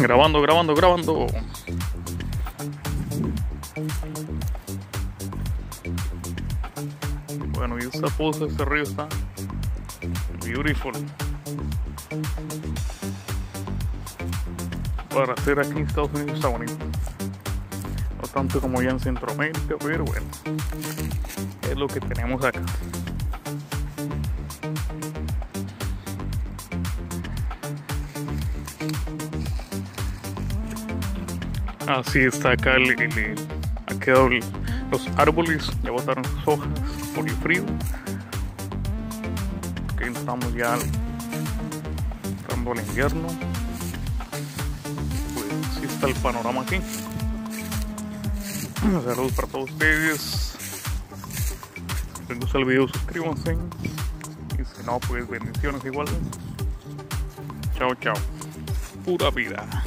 Grabando. Bueno, y esta pose, este río está beautiful. Para hacer aquí en Estados Unidos está bonito. No tanto como ya en Centroamérica, pero bueno, es lo que tenemos acá. Así está acá ha quedado los árboles, ya botaron sus hojas por el frío. Aquí estamos ya entrando al invierno. Pues así está el panorama aquí. Saludos para todos ustedes. Si les gusta el video, suscríbanse. Y si no, pues bendiciones igual. Chao. Pura vida.